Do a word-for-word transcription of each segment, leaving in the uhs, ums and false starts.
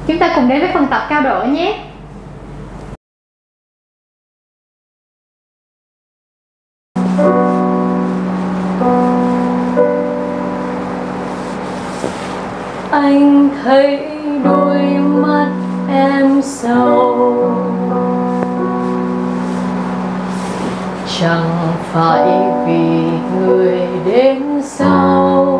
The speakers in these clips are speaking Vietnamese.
Chúng ta cùng đến với phần tập cao độ nhé. Anh thấy đôi mắt em sâu, chẳng phải vì người đến sau.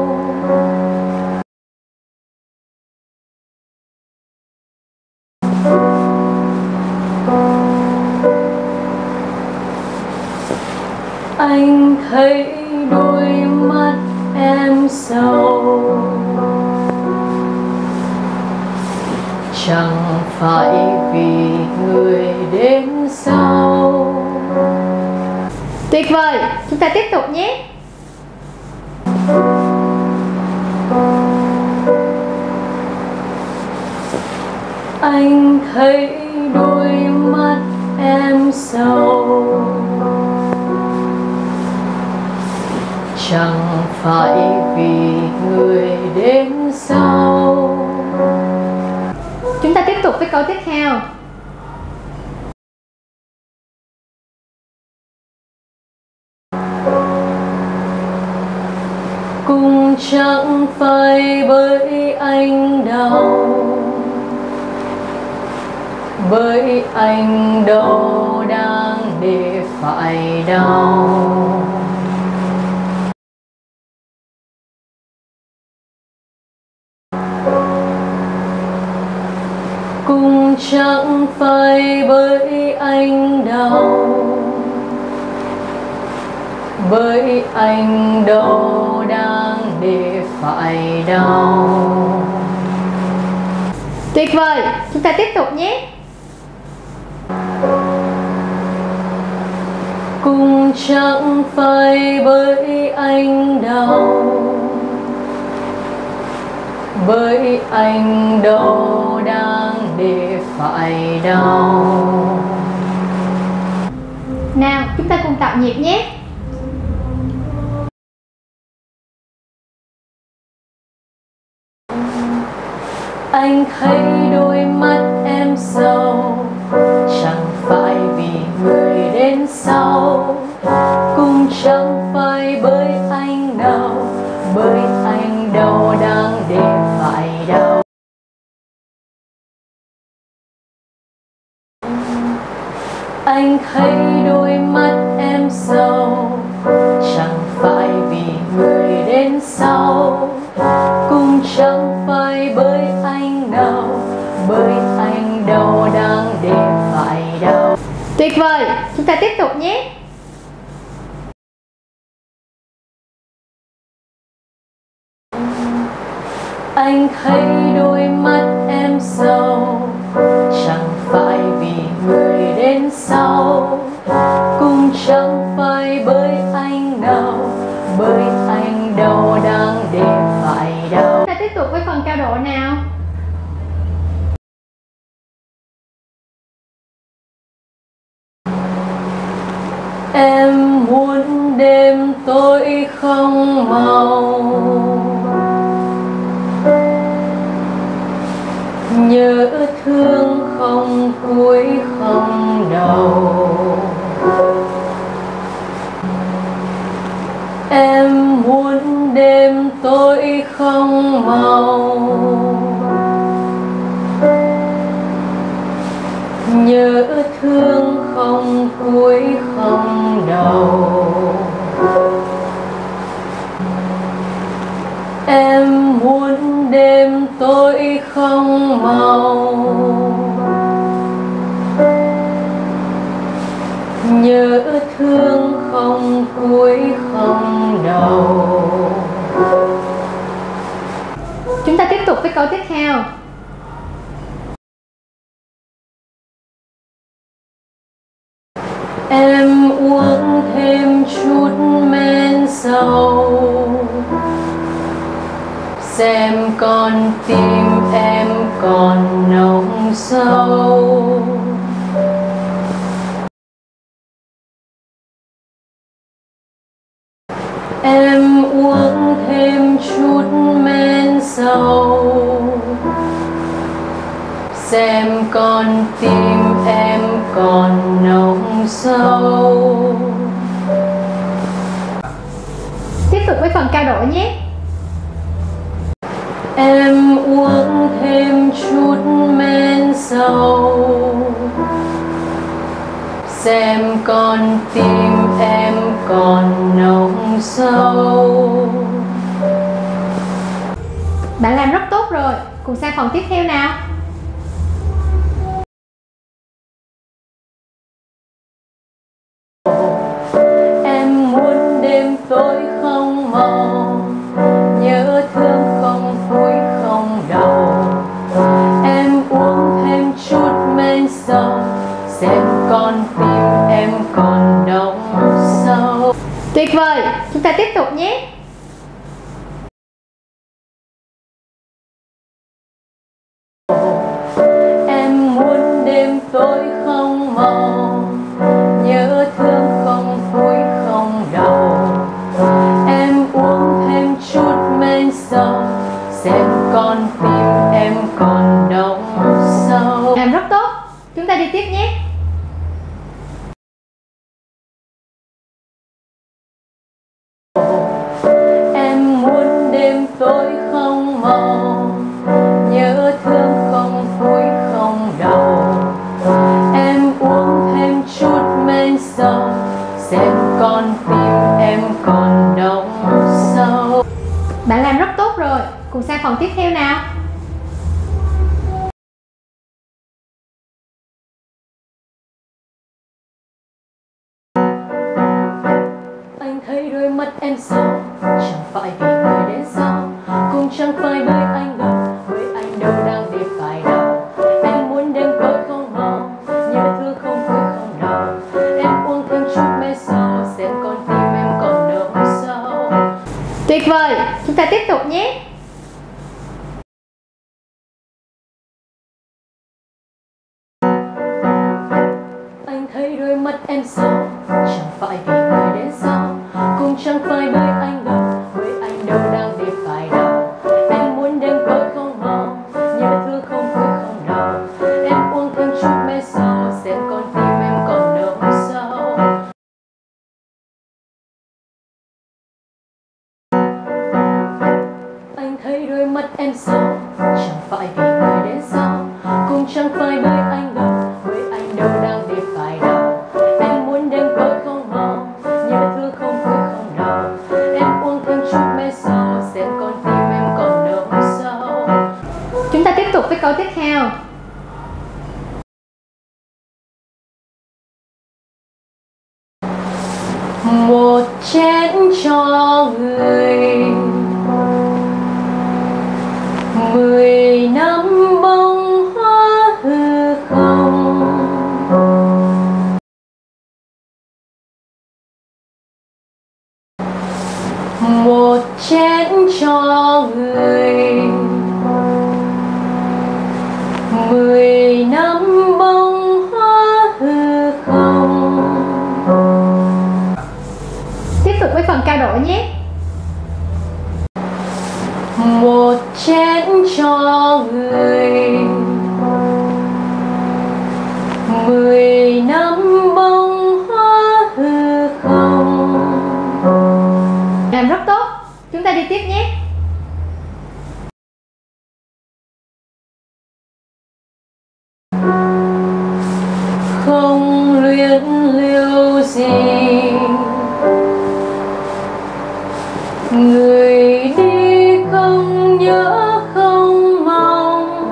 Anh thấy đôi mắt em sâu, chẳng phải vì người đến sau. Tuyệt vời, chúng ta tiếp tục nhé. Anh thấy đôi mắt em sâu, chẳng phải vì người đến sau. Chúng ta tiếp tục với câu tiếp theo. Cũng chẳng phải bởi anh đâu, bởi anh đâu đang để phải đau. Cũng chẳng phải bởi anh đâu, bởi anh đâu đang để phải đau. Tuyệt vời, chúng ta tiếp tục nhé. Cũng chẳng phải bởi anh đâu, bởi anh đâu đang để phải đau. Nào, chúng ta cùng tập nhịp nhé. Anh thấy đôi mắt em sâu, chẳng phải vì người đến sau. Cũng chẳng phải bởi anh đâu, bởi anh đâu đang để phải đau. Anh thấy đôi mắt em sâu, chẳng phải vì người đến sau. Cũng chẳng phải bởi anh đâu, bởi anh đâu đang để phải đau. Tuyệt vời, chúng ta tiếp tục nhé. Anh thấy đôi mắt em sâu, chẳng phải vì người đến sau. Cũng chẳng phải bởi anh đâu, bởi anh đâu đang để phải đau. Chúng ta tiếp tục với phần cao độ nào. Em muốn đêm tối không màu, nhớ thương không cuối không đầu. Em muốn đêm tối không màu, nhớ thương không cuối không đầu. Em muốn đêm tối không màu, nhớ thương không cuối không đầu. Chúng ta tiếp tục với câu tiếp theo. Em uống thêm chút men sầu, xem con tim em còn nồng sâu. Em uống thêm chút men sầu, xem con tim em còn nồng sâu. Tiếp tục với phần cao độ nhé. Em uống thêm chút men sâu, xem con tim em còn nồng sâu. Bạn làm rất tốt rồi, cùng sang phần tiếp theo nào. Em muốn đêm tối không màu, nhớ thương không vui không đau. Em uống thêm chút men sâu, xem con tim em còn nồng sâu. Tuyệt vời, chúng ta tiếp tục nhé. Em muốn đêm tối không màu, nhớ thương không vui không đau. Em uống thêm chút men sâu, xem con tim em còn nồng sâu. Làm rất tốt, chúng ta đi tiếp nhé. Em muốn đêm tối không màu, nhớ thương không vui không đau. Em uống thêm chút men sâu, xem con tim em còn nồng sâu. Bạn làm rất tốt rồi, cùng sang phần tiếp theo nào. Anh thấy đôi mắt em sâu, chẳng phải vì người đến sau, cũng chẳng phải bởi anh đâu, bởi anh đâu đang để phải đau. Em muốn đêm tối không màu, nhớ thương không vui không đau. Em uống thêm chút men sâu, xem con tim em còn nồng sâu. Tuyệt vời, chúng ta tiếp tục nhé. Anh thấy đôi mắt em sâu, chẳng phải vì người đến sau, cũng chẳng phải bởi anh đâu, bởi anh đâu đang để phải đau. Em muốn đêm tối không màu, nhớ thương không vui không đau. Em uống thêm chút men sâu, xem con tim em còn nồng sâu. Anh thấy đôi mắt em sâu, chẳng phải vì người đến sau, cũng chẳng phải bởi anh đâu, bởi anh đâu đang để phải đau. Em muốn đêm tối không màu, nhớ thương không vui không đau. Em uống thêm chút men sâu, xem con tim em còn nồng sâu. Chúng ta tiếp tục với câu tiếp theo. Một chén cho người, mười năm bông hoa hư không. Một chén cho người, mười năm bông hoa hư không. Tiếp tục với phần cao độ nhé. Một chén cho người, mười năm bông hoa hư không. Làm rất tốt, chúng ta đi tiếp nhé. Không luyến lưu gì, người đi không nhớ không mong.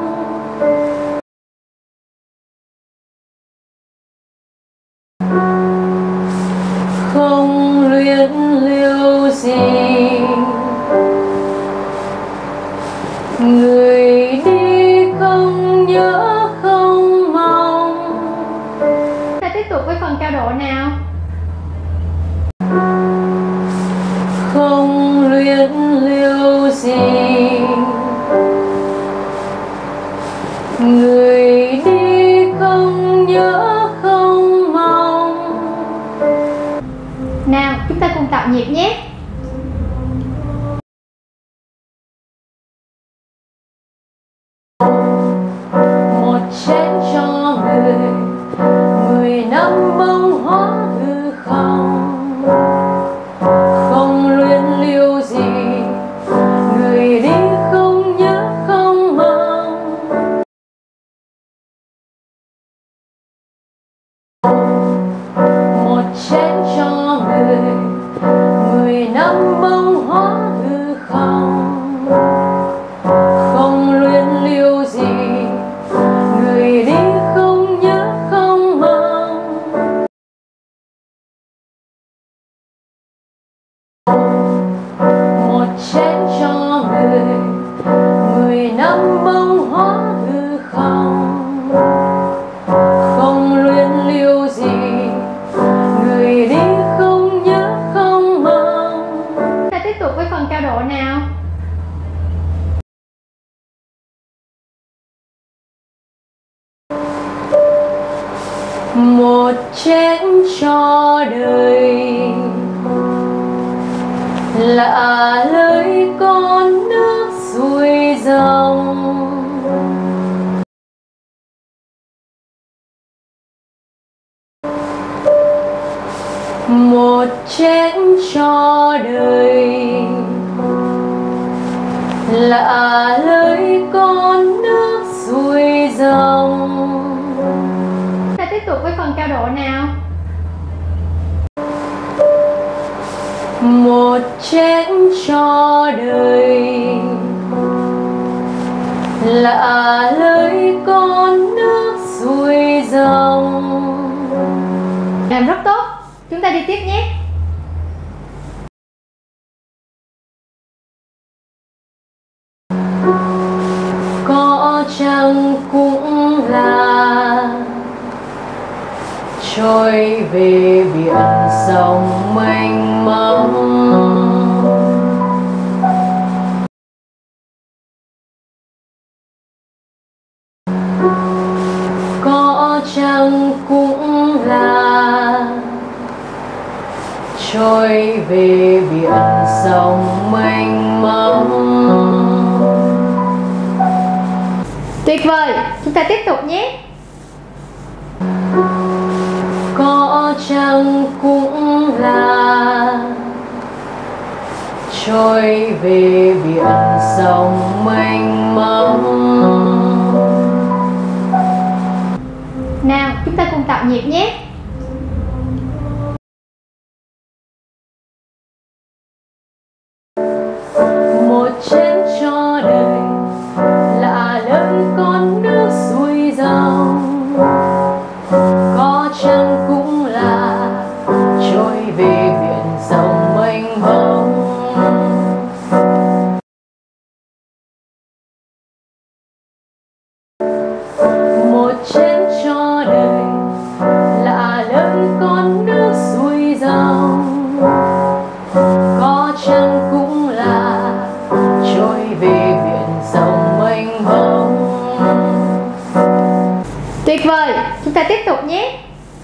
Không luyến lưu gì, người đi không nhớ không mong. Chúng ta tiếp tục với phần cao độ nào. Không luyến lưu gì, người đi không nhớ không mong. Nào, chúng ta cùng tạo nhịp nhé. Một năm bông hoa hư không, không luyến lưu gì, người đi không nhớ không mong. Một chén cho người, mười năm bông hoa hư không, không luyến lưu gì, người đi không nhớ không mong. Ta tiếp tục với phần cao độ nào. Một chén cho đời, lạ lời con nước xuôi dòng. Một chén cho đời, lạ lời con nước xuôi dòng. Ta tiếp tục với phần cao độ nào. Một chén cho đời, lạ lời con nước xuôi dòng. Làm rất tốt. Chúng ta đi tiếp nhé. Có chăng cũng là trôi về biển sông mênh mông. Có chăng cũng là trôi về biển sông mênh mông. Tuyệt vời. Chúng ta tiếp tục nhé. Có chăng cũng là trôi về biển sông mênh mông. Nào, chúng ta cùng tập nhịp nhé. Một chén cho đời, lạ lời con nước xuôi dòng. Có chăng cũng là trôi về biển sông mênh mông. Một chén cho đời, lạ lời con nước xuôi dòng. Có chăng cũng là trôi về biển sông mênh mông. Tuyệt vời. Chúng ta tiếp tục nhé.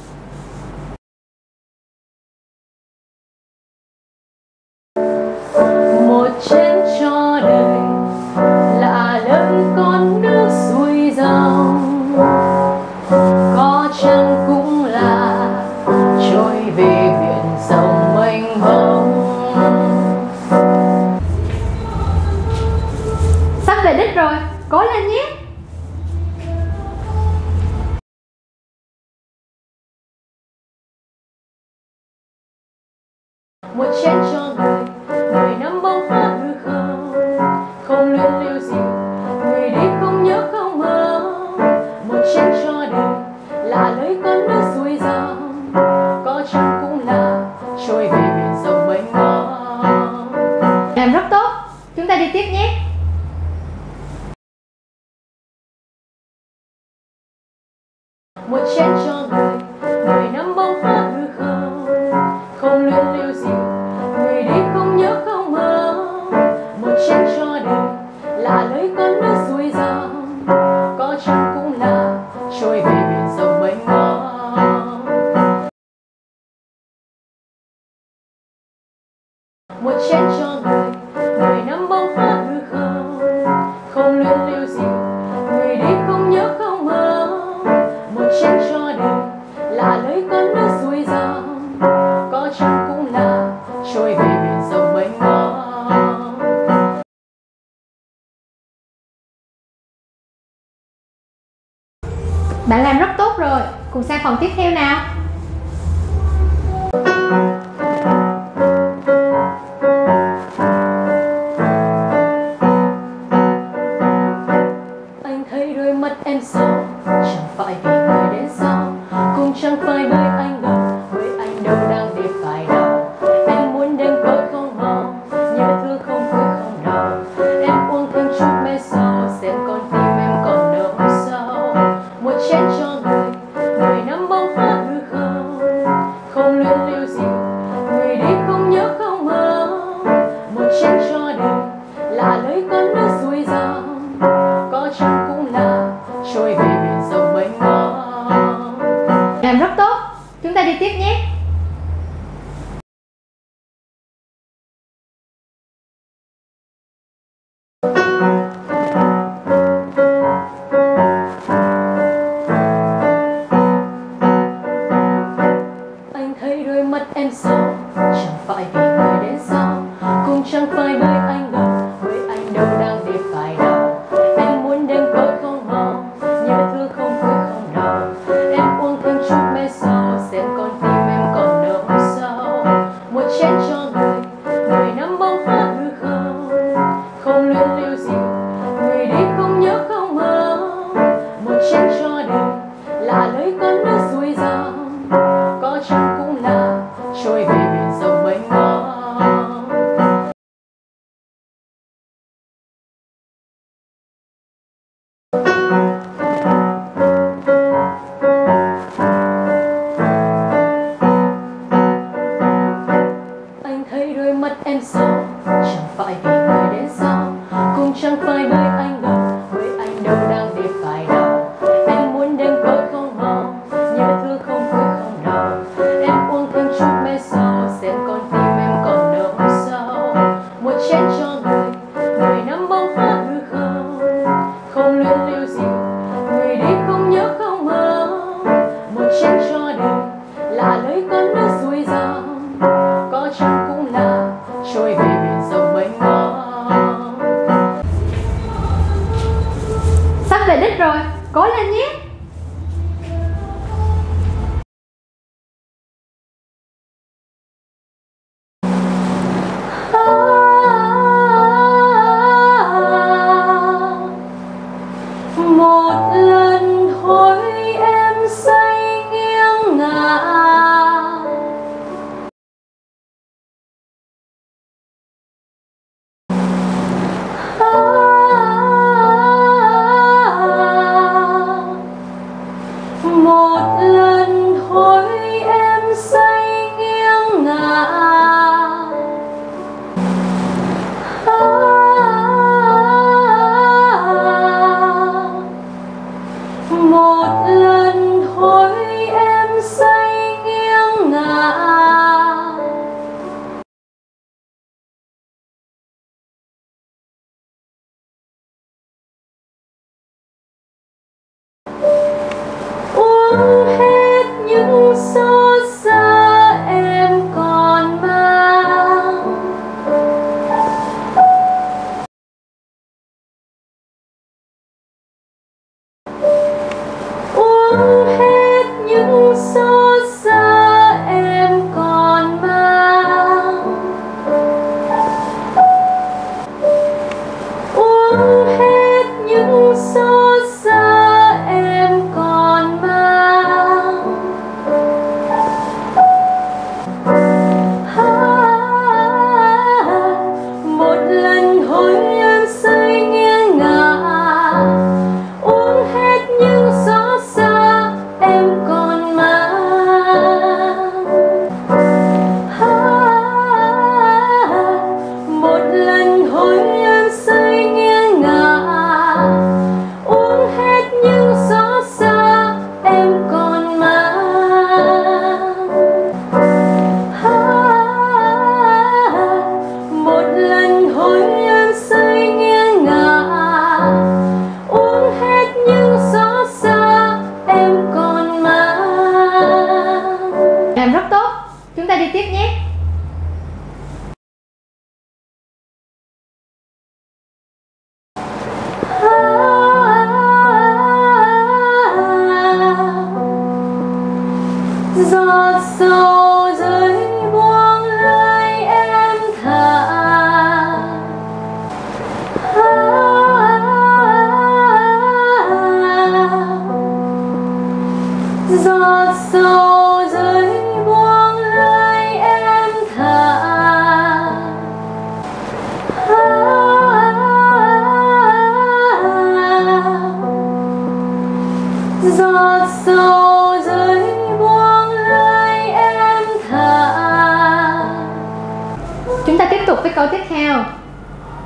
Một chén cho đời, lạ lời con nước xuôi dòng. Có chăng cũng là trôi về biển sông mênh mông. Sắp về đích rồi. Cố lên nhé. Một chén cho người, mười năm bông hoa hư không, không luyến lưu gì, người đi không nhớ không mong. Một chén cho đời, lạ lời con nước xuôi dòng. Có chăng cũng là trôi về biển sông mênh mông. Làm rất tốt. Chúng ta đi tiếp nhé. Một chén cho người, mười năm bông hoa hư không, không luyến lưu gì, người đi không nhớ không mong. Một chén cho đời, lạ lời con nước xuôi dòng. Có chăng cũng là trôi về biển sông mênh mông. Một chén cho người, mười năm bông hoa hư không, không luyến lưu gì, người đi không nhớ không mong. Một chén cho đời, lạ lời con nước xuôi dòng. Có chăng cũng là trôi về biển sông mênh mông. Bạn làm rất tốt rồi. Cùng sang phần tiếp theo nào. đời là lời con nước xuôi dòng, có chăng cũng là trôi về biển rộng mênh mông. Làm rất tốt, chúng ta đi tiếp nhé. Anh thấy đôi mắt em sâu, chẳng phải vì người đến sau, cũng chẳng phải bởi anh đâu, bởi anh đâu đang để phải đau. Em muốn đêm tối không màu, nhớ thương không vui không đau. Em uống thêm chút men sâu, xem con tim em còn đâu sâu. Một chén cho người, người nắm bông hoa hư không, không luyến lưu gì, người đi không nhớ không mơ. Một chén cho đời là lời con nước xuôi dòng, có chăng cũng là trôi về biển rộng mênh mông. Anh thấy đôi mắt em sâu, chẳng phải vì người đến sau, cũng chẳng phải bởi anh đâu, bởi anh đâu đang để phải đau. Em muốn đêm tối không màu, nhớ thương không vui không đau. Em uống thêm chút men sâu, xem con tim em còn đâu sâu. Một chén cho người, người nắm bông hoa hư không, không luyến lưu gì, người đi không nhớ không mơ. Một chén cho đời là lời con nước xuôi dòng, có chăng cũng là trôi về biển rộng mênh mông. Sắp về đích rồi, cố lên nhé. Một lần thôi em say nghiêng ngả, một lần thôi em say nghiêng ngả. Một lần thôi em say nghiêng ngả. Uống hết những xót xa em còn mang, uống hết những xót xa em còn mang, uống hết những xót xa em còn mang. Một lần thôi em say nghiêng ngả, uống hết những xót xa em còn mang. Một lần thôi em say nghiêng ngả, uống hết những xót xa em còn mang. Một lần thôi em say nghiêng ngả, uống hết những xót xa em còn mang. Làm rất tốt, chúng ta đi tiếp nhé. Giọt sầu rơi buông lời em thả, giọt sầu rơi buông lời em thả. Giọt sầu rơi buông lời em thả. Chúng ta tiếp tục với câu tiếp theo.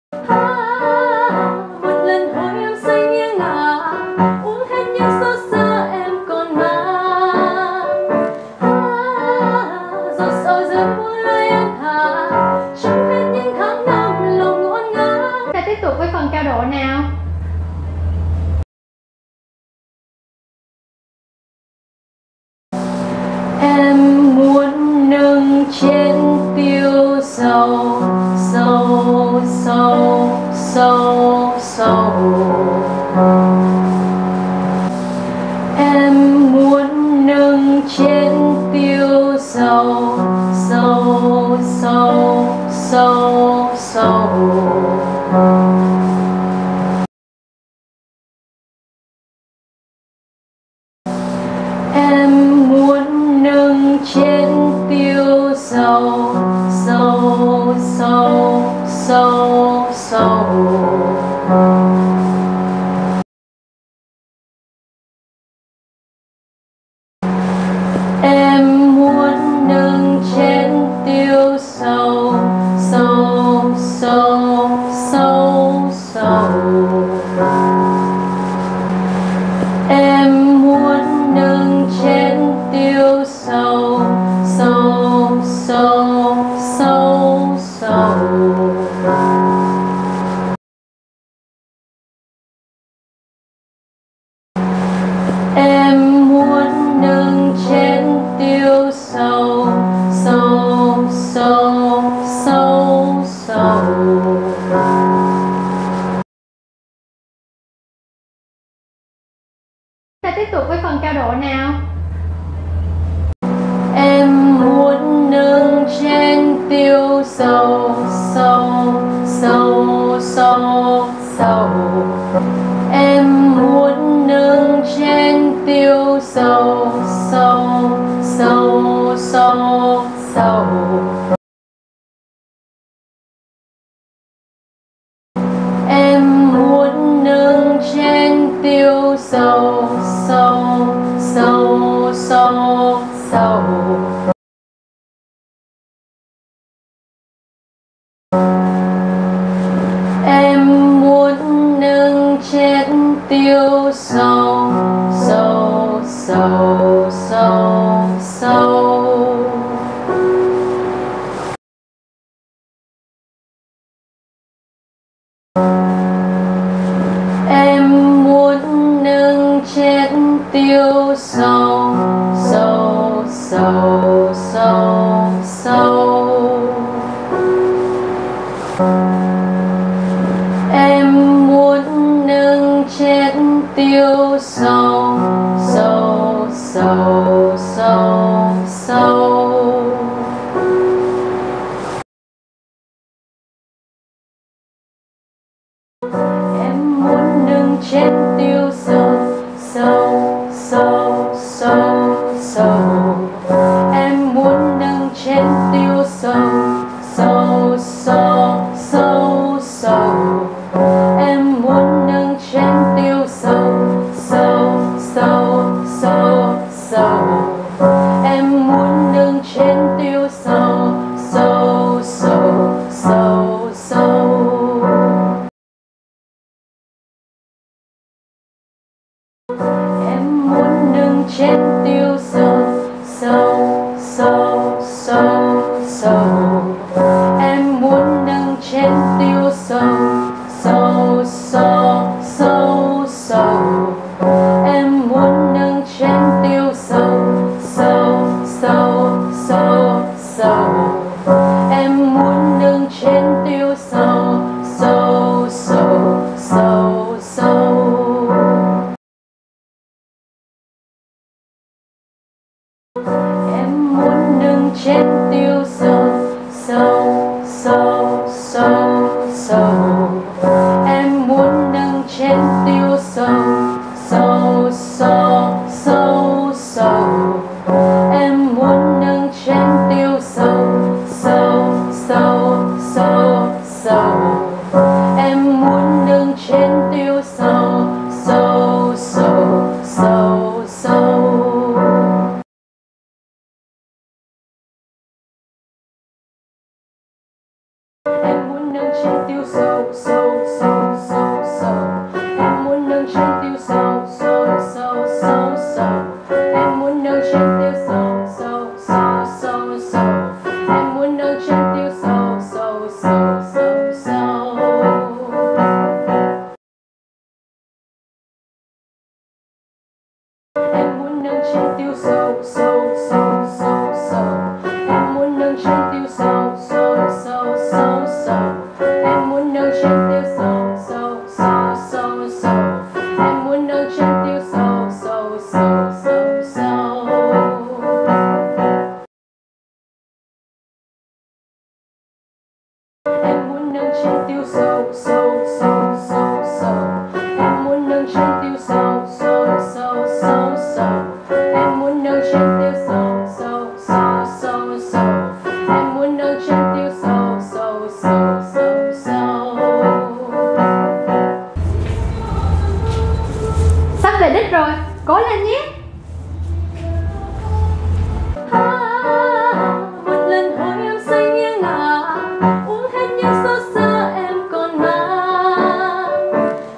À, một lần hỏi em say nghiêng ngả, uống hết những xót xa em còn mang. À, giọt sầu rơi buông lơi em thả, trong hết những tháng năm lòng ngổn ngang. Chúng ta tiếp tục với phần cao độ nào. Em muốn nâng chén tiêu sầu, sầu, sầu, sầu, sầu. Em muốn nâng chén tiêu sầu, sầu, sầu, sầu, sầu. Em muốn nâng chén tiêu sầu, sầu, sầu, sầu, sầu. Em muốn nâng chén tiêu sầu, sầu, sầu, sầu, sầu. Em muốn nâng chén tiêu sầu, sầu, sầu, sầu, sầu. Em muốn nâng chén tiêu sầu, sầu, sầu, sầu, sầu. Ta tiếp tục với phần cao độ nào. Em muốn nâng chén tiêu sầu, sầu, sầu, sầu, sầu. Em muốn nâng chén tiêu sầu, sầu, sầu, sầu, sầu. Em muốn nâng chén tiêu sầu, sầu, sầu, sầu, sầu. Em muốn nâng chén tiêu sầu, sầu, sầu, sầu, sầu. Em muốn nâng chén tiêu sầu, sầu, sầu, sầu, sầu. Em muốn nâng chén tiêu sầu, sầu, sầu, sầu, sầu. Em muốn nâng chén tiêu sầu, sầu, sầu, sầu, sầu. Em muốn nâng chén tiêu sầu, sầu, sầu, sầu, sầu. Em muốn nâng chén tiêu sầu, sầu, sầu, sầu, sầu. Em muốn nâng chén tiêu sầu, sầu, sầu, sầu, sầu. Em muốn nâng chén tiêu sầu, sầu, sầu, sầu, sầu. Em muốn nâng chén tiêu sầu, sầu, sầu, sầu, sầu. Em muốn nâng chén tiêu sầu, sầu, sầu, sầu, sầu. Em muốn nâng chén tiêu sầu, sầu, sầu, sầu, sầu. Em muốn nâng chén tiêu sầu, sầu, sầu, sầu, sầu. Em muốn nâng chén tiêu sầu, sầu, sầu, sầu, sầu. Em muốn nâng chén tiêu sầu, sầu, sầu, sầu, sầu. Em muốn nâng chén tiêu sầu, sầu, sầu, sầu, sầu. Em muốn nâng chén tiêu sầu. trên tiêu sầu sầu sầu sầu sầu. Em muốn nâng trên tiêu sầu sầu sầu sầu sầu. Em muốn nâng trên tiêu sầu sầu sầu sầu sầu. Em muốn nâng trên tiêu sầu sầu sầu sầu sầu. Sắp về đích rồi, cố lên nhé. Một lần hồi em say nghiêng ngả, uống hết những xót xa em còn mang.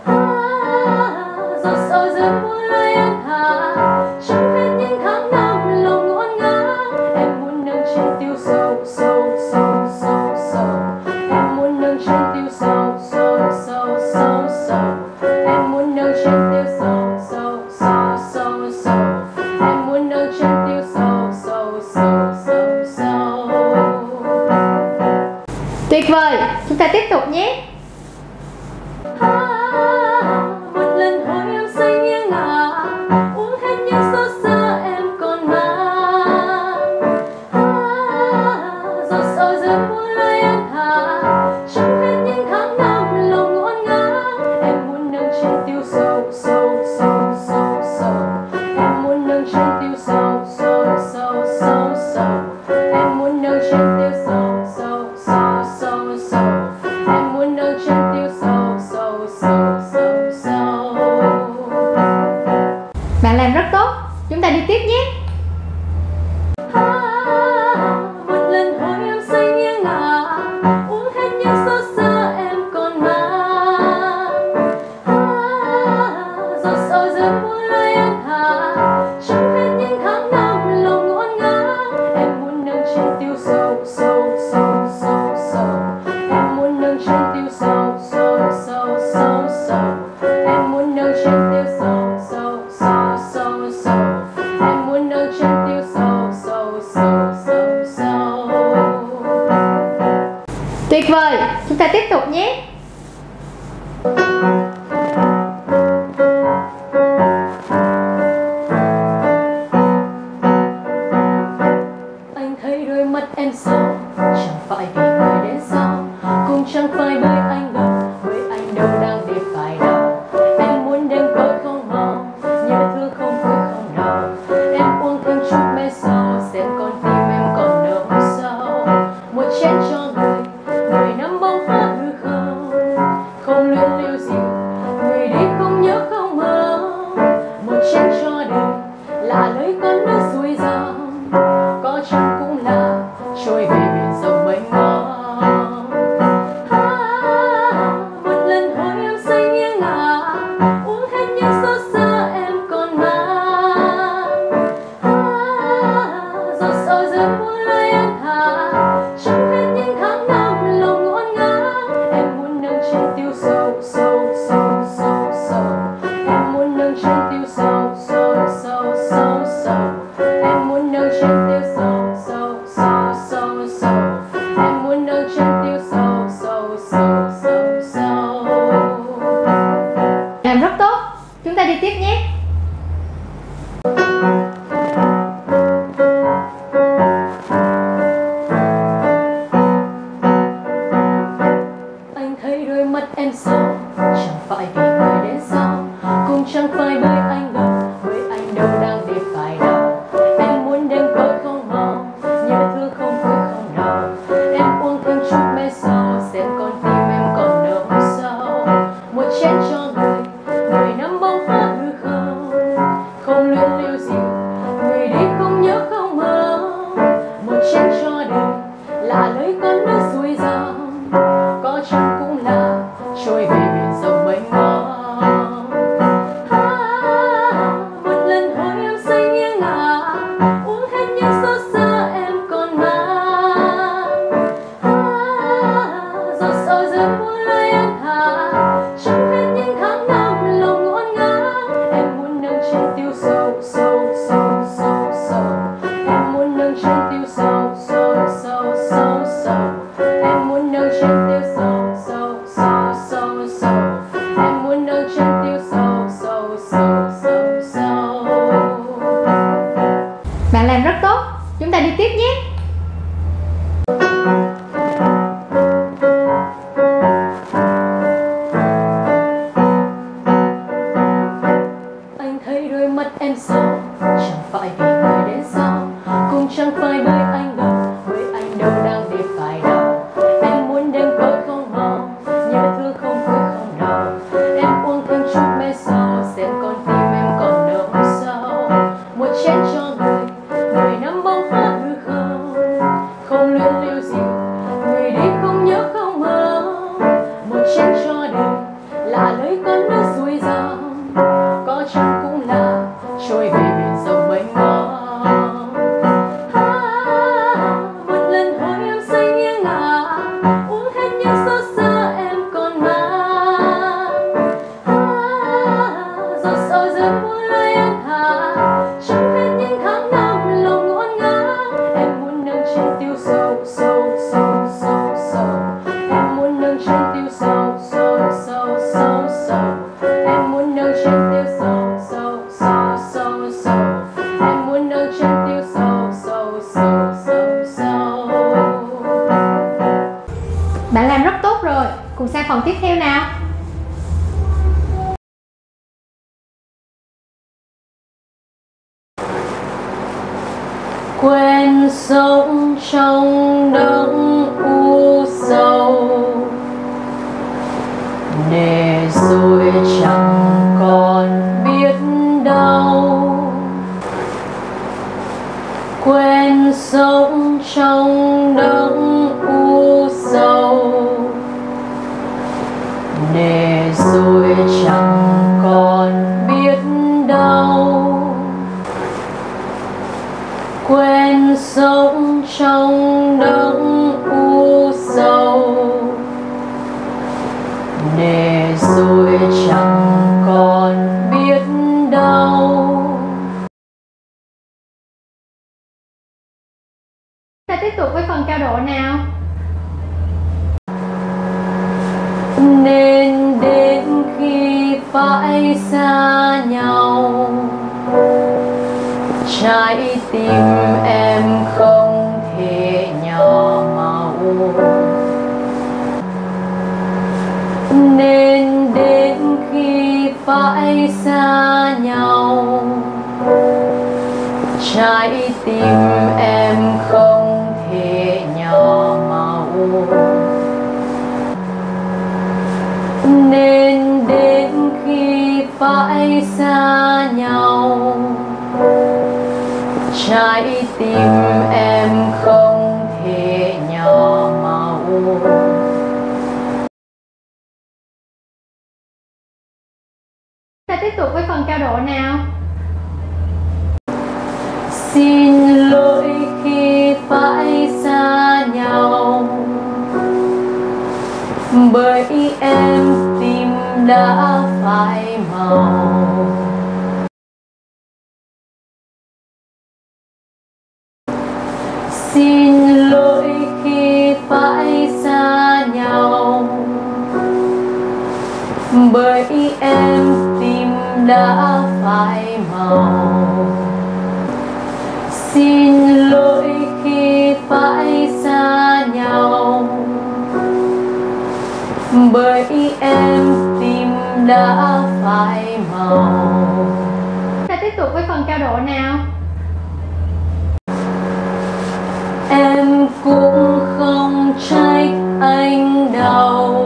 Giọt sầu rơi buông lơi em thả, trong hết những tháng năm lòng ngổn ngang. Em muốn nâng trên tiêu sầu sầu sầu sầu sầu. Em muốn nâng trên tiêu sầu sầu sầu sầu sầu. Em muốn nâng trên tiêu sầu sầu sầu sầu sầu. Em muốn nâng trên tiêu sầu sầu sầu sầu sầu. Tuyệt vời, chúng ta tiếp tục nhé. Một lần hồi em say nghiêng ngả, uống hết những xót xa em còn mang. Giọt sầu rơi buông lơi em thả, trong hết những tháng năm lòng ngổn ngang. Em muốn nâng trên tiêu sầu sầu sầu sầu sầu. Em muốn nâng trên tiêu sầu sầu sầu sầu sầu. Em muốn nâng trên tiêu sầu sầu sầu sầu sầu. Em muốn nâng trên tiêu sầu sầu sầu sầu sầu. Bạn làm rất tốt, chúng ta đi tiếp nhé. Một lần hồi em say nghiêng ngả, uống hết những xót xa em còn mang. Giọt sầu rơi buông lơi em thả, trong hết những tháng năm lòng ngổn ngang. Em muốn nâng trên tiêu sầu sầu sầu sầu sầu. Em muốn nâng trên tiêu sầu sầu sầu sầu sầu. Em muốn nâng trên tiêu sầu sầu sầu sầu sầu. Em muốn nâng trên tiêu sầu sầu sầu sầu sầu. Tuyệt vời, chúng ta tiếp tục nhé. Anh thấy đôi mắt em sâu, chẳng phải vì người đến sau, cũng chẳng phải bởi anh đâu, bởi anh đâu đang để phải đau. Em muốn đem cớ không màu, nhớ thương không vui không đau. Em uống thêm chút men sầu, xem con tim em còn nở sâu. Một chén cho người, người nắm bông hoa hư không, không luyến lưu dịu, người đi không nhớ không mơ. Một chén cho đời, là lời con nước xuôi dòng, có chăng cũng là trôi về biển rộng mênh mông. Một lần hồi em say nghiêng ngả, uống hết những xót xa em còn mang. Giọt sầu rơi buông lơi em thả, trong hết những tháng năm lòng ngổn ngang. Em muốn nâng trên tiêu sầu sầu sầu sầu sầu. Em muốn nâng trên tiêu sầu sầu sầu sầu sầu. Em muốn nâng trên tiêu sầu sầu sầu sầu sầu. Em muốn nâng trên tiêu sầu sầu sầu sầu sầu. Làm rất tốt, chúng ta đi tiếp nhé. Anh thấy đôi mắt em sâu, chẳng phải vì người đến sau, cũng chẳng phải bởi anh đâu, bởi anh đâu đang để phải đau. Em muốn đem cớ không màu, nhớ thương không vui không đau. Em uống thêm chút men sầu, xem con tim em còn nở sâu. Một chén cho người, người nắm bông hoa hư không, không luyến lưu dịu, người đi không nhớ không mơ. Một chén cho đời, là lời con nước xuôi dòng, có chăng cũng là trôi về biển rộng mênh mông. Một lần hồi em say nghiêng ngả, uống hết những xót xa em còn mang. Giọt sầu rơi buông lơi em thả, trong hết những tháng năm lòng ngổn ngang. Em muốn nâng trên tiêu sầu sầu sầu sầu sầu. Em muốn nâng trên tiêu sầu sầu sầu sầu sầu. Em muốn nâng trên tiêu sầu sầu sầu sầu sầu. Em muốn nâng trên tiêu sầu sầu sầu sầu sầu. Bạn làm rất tốt, chúng ta đi tiếp nhé. làm rất tốt rồi. Cùng sang phần tiếp theo nào. Quen sống trong đấng u sầu, để rồi chẳng còn biết đau. Quen sống trong đấng u sầu, để rồi chẳng còn biết đau. Quen sống trong đấng u sầu, để rồi chẳng còn biết đau. Ta tiếp tục với phần cao độ nào. Nên đến khi phải xa nhau, trái tim em không thể nhỏ màu. Nên đến khi phải xa nhau, trái tim em không thể nhỏ màu. Nên đến khi phải xa nhau, trái tim em không thể nhỏ màu. Ta tiếp tục với phần cao độ nào. Xin lỗi khi phải xa nhau, bởi em tim đã phai màu. Xin lỗi khi phải xa nhau, bởi em tim đã phai màu. Xin lỗi khi phải xa nhau, bởi em tim đã phai màu. Ta tiếp tục với phần cao độ nào. Em cũng không trách anh đâu,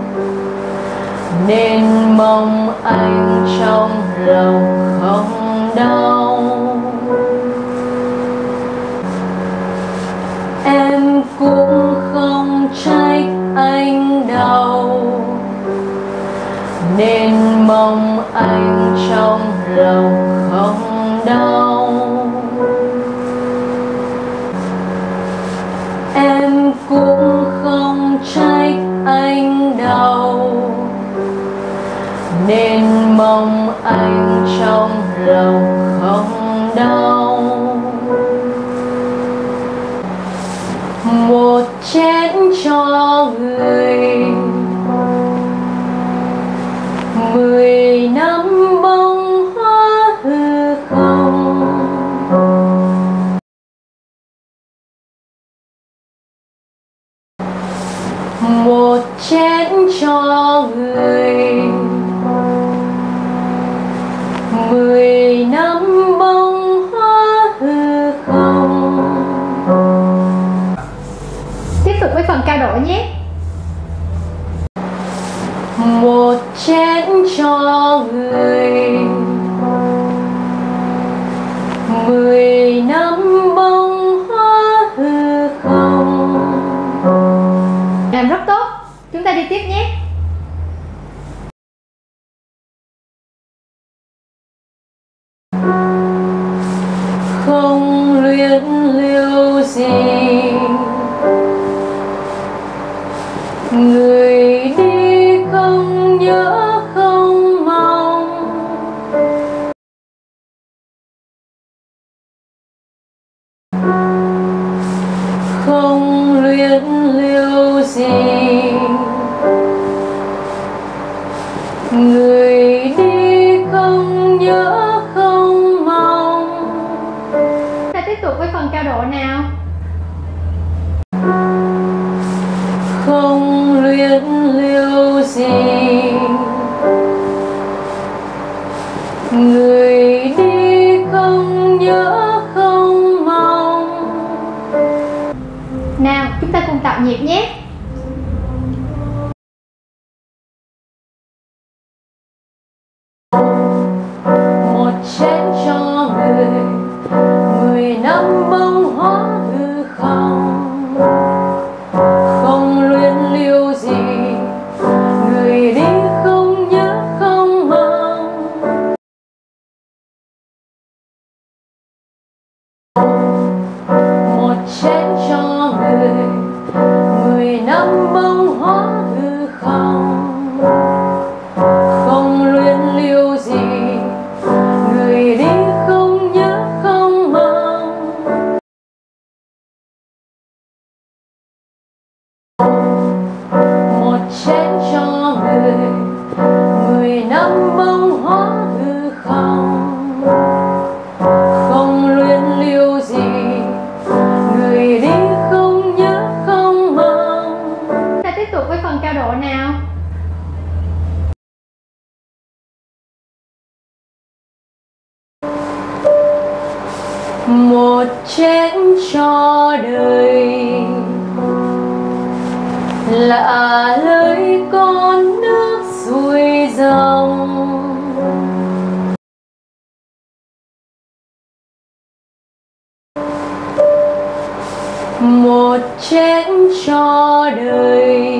nên mong anh trong lòng không đau. Em cũng không trách anh đâu, nên mong anh trong lòng không đau. Em cũng không trách anh đâu, nên mong anh trong lòng không đau. Một chén cho người, mười năm bông hoa hư không. Một chén cho người, mười năm bông hoa hư không. Tiếp tục với phần cao độ nhé. Một chén cho người, mười năm bông hoa hư không. Làm rất tốt. Chúng ta đi tiếp nhé. Không luyến lưu gì, người đi không nhớ không mong. Không luyến lưu gì, người đi không nhớ không mong. Ta tiếp tục với phần cao độ nào. Không gì, người đi không nhớ không mong. Nào, chúng ta cùng tạo nhịp nhé. Một chén cho người, mười năm bông hóa hư không, không luyến lưu gì, người đi không nhớ không mong. Một chén cho người, mười năm bông hóa hư không, không luyến lưu gì, người đi không nhớ không mong. Một chén cho người, mười năm bông hóa hư không, không luyến lưu gì, người đi không nhớ không mong. Chúng ta tiếp tục với phần cao độ nào. Một chén cho đời, lạ lời con nước xuôi dòng. Một chén cho đời,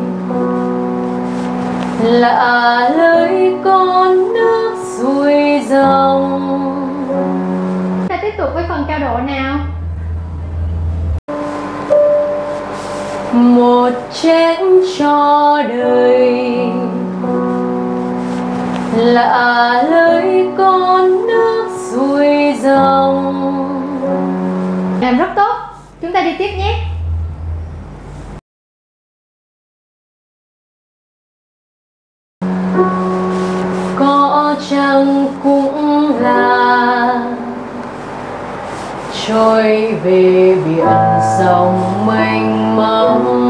lạ lời con nước xuôi dòng. Chúng ta tiếp tục với phần cao độ nào. Một chén cho đời, lạ lời con nước xuôi dòng. Làm rất tốt. Chúng ta đi tiếp nhé. Có chăng cũng là trôi về biển sông mênh mông.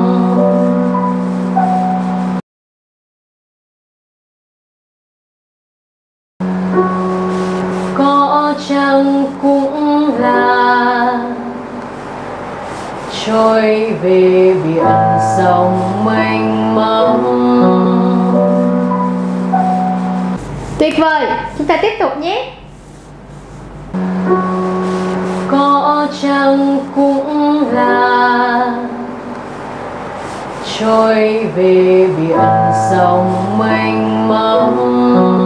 Có chăng cũng là trôi về biển sông mênh mông. Tuyệt vời. Chúng ta tiếp tục nhé. Có chăng cũng là trôi về biển sông mênh mông.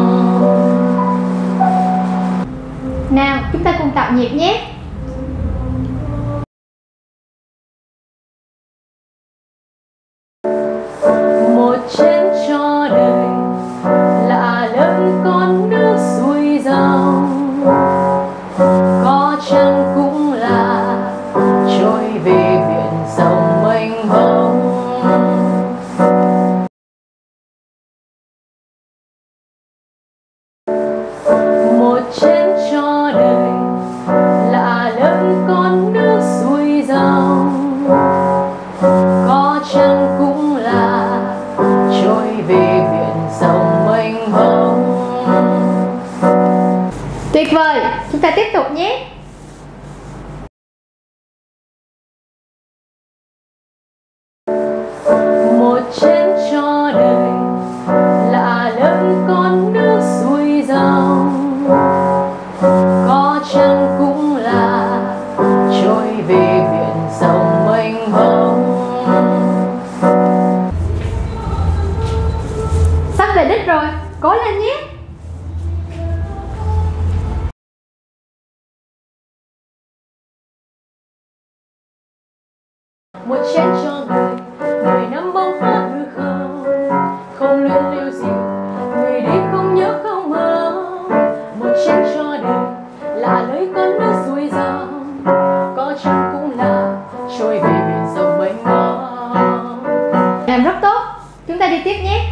Nào, chúng ta cùng tạo nhịp nhé. Một chén cho đời, lạ lời con nước xuôi dòng. Có chăng cũng là trôi về biển sông mênh mông. Một chén cho đời, lạ lời con nước xuôi dòng. Có chăng cũng là trôi về biển sông mênh mông. Tuyệt vời. Chúng ta tiếp tục nhé. Một chén cho đời, lạ lời con nước xuôi dòng. Có chăng cũng là trôi về biển sông mênh mông. Sắp về đích rồi. Cố lên nhé. Một chén cho người, mười năm bông hoa hư không, không luyến lưu gì, người đi không nhớ không mong. Một chén cho đời, lạ lời con nước xuôi dòng. Có chăng cũng là trôi về biển sông mênh mông. Làm rất tốt. Chúng ta đi tiếp nhé.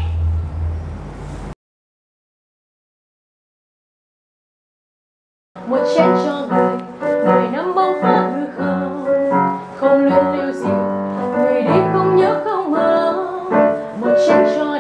Một chén cho người, mười năm bông hoa hư không, không luyến lưu gì, người đi không nhớ không mong. Một chén cho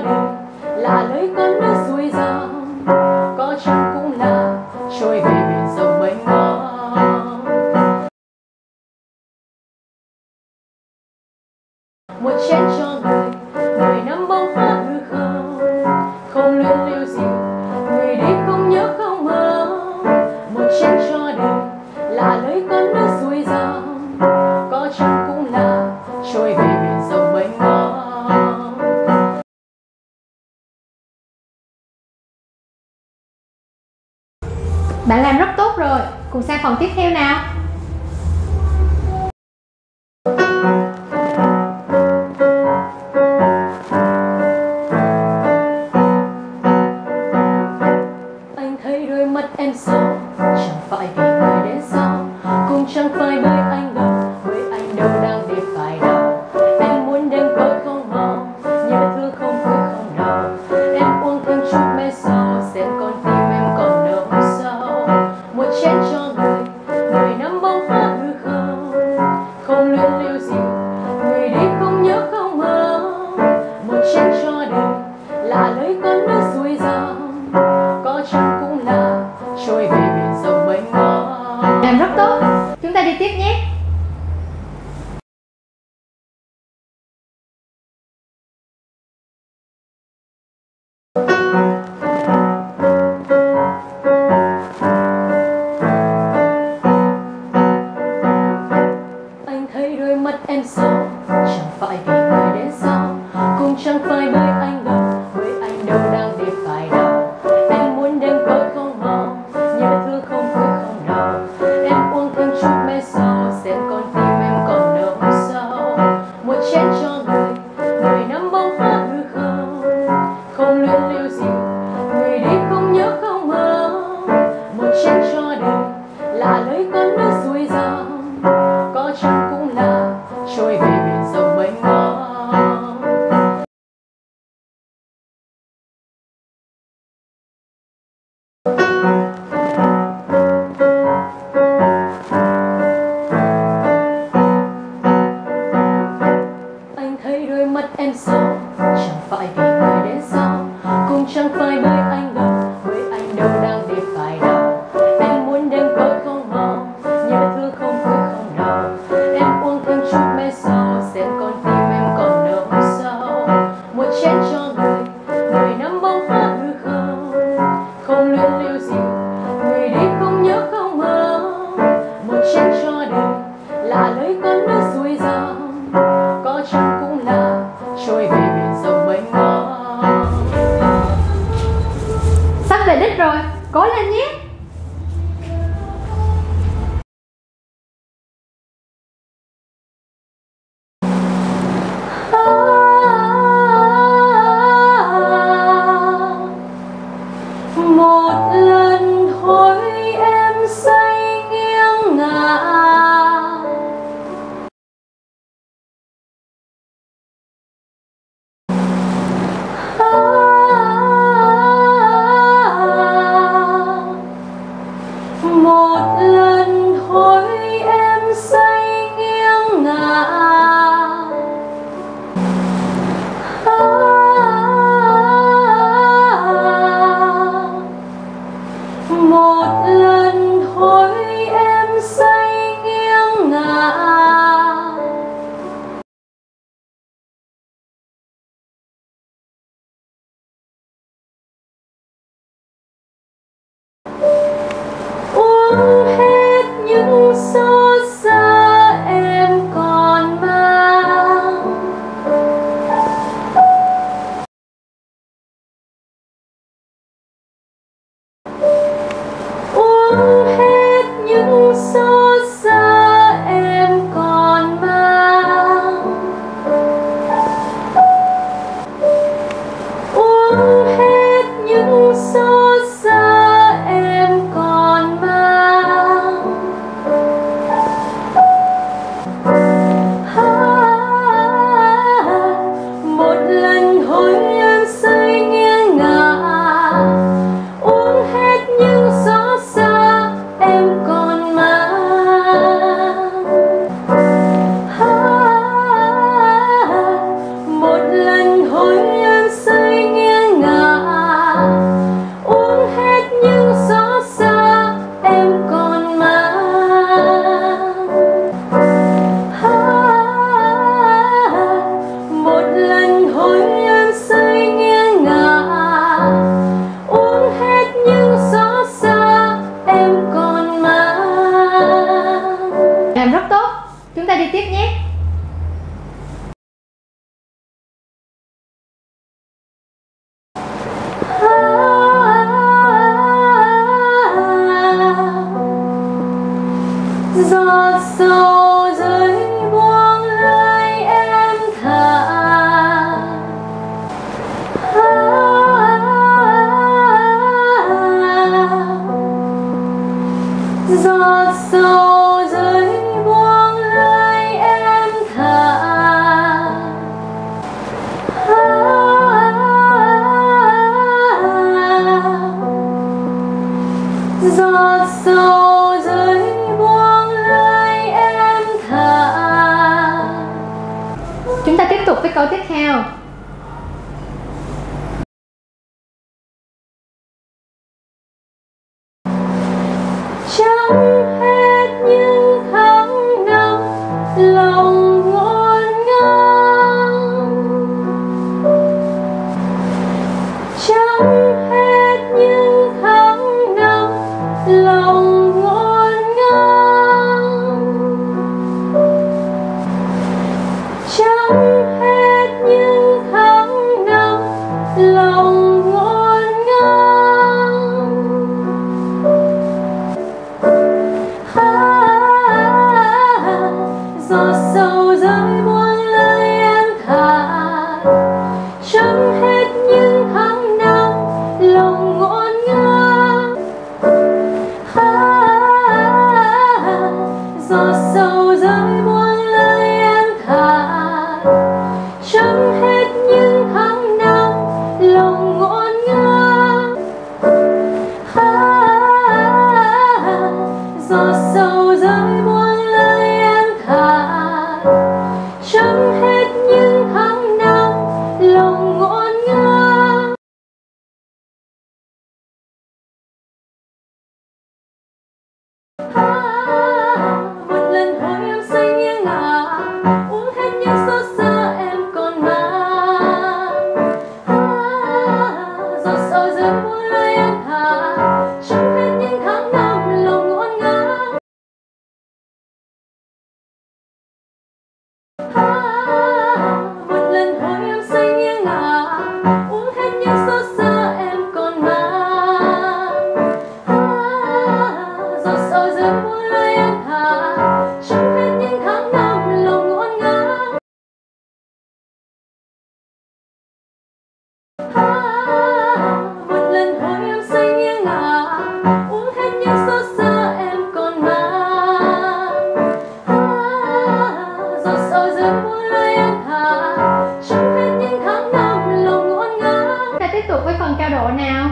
Bạn làm rất tốt rồi. Cùng sang phần tiếp theo nào. Anh thấy đôi mắt em sâu, chẳng phải vì người đến sau, cũng chẳng phải bởi anh đâu, bởi anh đâu đang để phải đau. Em muốn đem vỡ không mau, nhưng vết thương không vui không đau. Em uống thêm chút men sau, xem con tim em còn nở sâu. Một chén cho người, người nắm bông hoa hư không, không luyến lưu gì, người đi không nhớ không mơ. Một chén cho đời, là lời con nước xuôi dòng, có chăng cũng là trôi về biển rộng mênh mông. Làm rất tốt. Chúng ta đi tiếp nhé. Anh thấy đôi mắt em sâu, chẳng phải vì người đến sau, cũng chẳng phải bởi anh đâu, bởi anh đâu đang để phải đau. Em muốn đem vỡ không mau, nhưng vết thương không vui không đau. Em uống thêm chút men sau, xem con tim em còn nở sâu. Một chén cho người, người nắm bông hoa hư không, không luyến lưu gì, người đi không nhớ không mơ. Một chén cho đời, là lời con nước xuôi dòng, có chăng cũng là trôi về biển rộng mênh mông. Anh thấy đôi mắt em sâu, chẳng phải vì người đến sau, cũng chẳng phải bởi anh đâu, bởi anh đâu đang để phải đau. Em muốn đem vỡ không mau, nhưng vết thương không vui không đau. Em uống thêm chút men sau, xem con tim em còn nở sâu. Một chén cho người, người nắm bông hoa hư không, không luyến lưu gì, người đi không nhớ không mơ. Một chén cho đời, là lời con nước xuôi dòng, có chăng cũng là trôi về biển rộng mênh mông. Sắp về đích rồi. Cố lên nhé. Một lần thôi em say nghiêng ngả, sầu rơi buông lơi em thả. Giọt sầu rơi buông lơi em thả. Giọt sầu rơi buông lơi em thả. Chúng ta tiếp tục với câu tiếp theo. Chẳng hết những tháng năm lòng ngổn ngang. Chẳng hết những tháng năm lòng ngổn ngang. Chẳng hết những tháng năm lòng ngổn ngang. Giọt sầu rơi buông lơi em thả. Chẳng hết những tháng năm lòng ngổn ngang. Giọt sầu rơi buông lơi em thả. Chẳng hết những tháng năm lòng ngổn ngang. Giọt sầu rơi buông lơi em thả. Chẳng hết những tháng năm lòng ngổn ngang. Một lần thôi em say nghiêng ngả, uống hết những xót xa em còn mang. Giọt sầu rơi buông lơi em thả. Chẳng hết những tháng năm lòng ngổn ngang. Một lần thôi em say nghiêng ngả, uống hết những xót xa em còn mang. Giọt sầu rơi buông lơi em thả. Chẳng hết những tháng năm lòng ngổn ngang. Một lần thôi em say nghiêng ngả, uống hết những xót xa em còn mang. Giọt sầu rơi buông lơi em thả. Chẳng hết những tháng năm lòng ngổn ngang. Chúng ta tiếp tục với phần cao độ nào.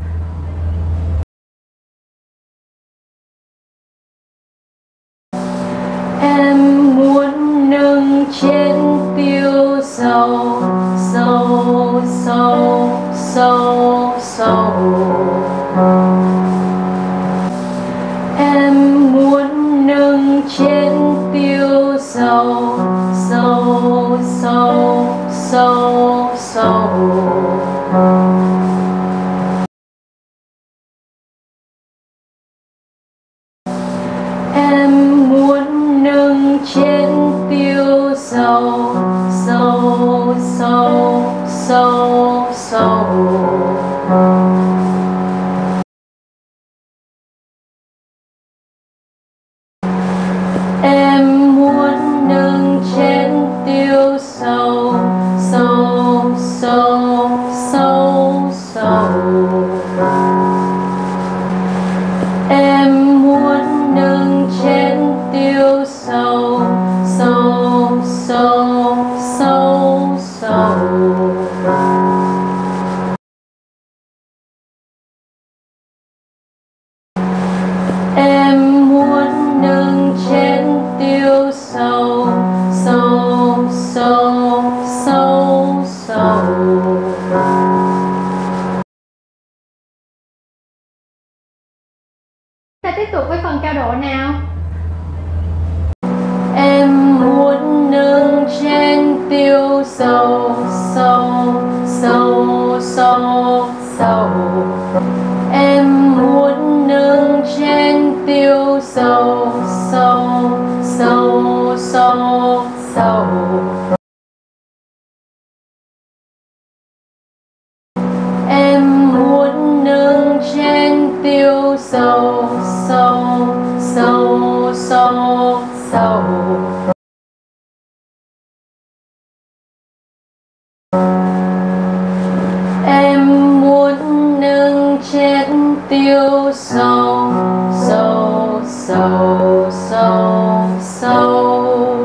Em muốn nâng chén tiêu sầu, sầu, sầu, sầu, sầu. Em muốn nâng chén tiêu sầu, sầu, sầu, sầu, sầu. Em muốn nâng chén tiêu sầu, sầu, sầu, sầu, sầu. Em muốn nâng chén tiêu sầu, sầu, sầu, sầu, sầu. Em muốn nâng chén tiêu sầu, sầu, sầu, sầu, sầu. Em muốn nâng chén tiêu sầu, sầu, sầu, sầu, sầu. Ta tiếp tục với phần cao độ nào. Em muốn nâng chén tiêu sầu, sầu, sầu, sầu, sầu. Em muốn nâng chén tiêu sầu, sầu, sầu, sầu, sầu. Em muốn nâng chén tiêu sầu, sầu, sầu, sầu, sầu. tiêu sầu sầu sầu sầu sầu.